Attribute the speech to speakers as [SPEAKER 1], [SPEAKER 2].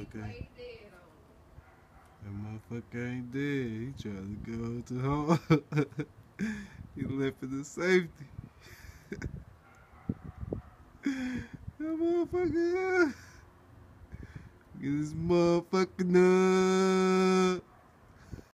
[SPEAKER 1] motherfucker ain't dead. He tried to go to home. He left in the safety. That motherfucker. Get this motherfucker up.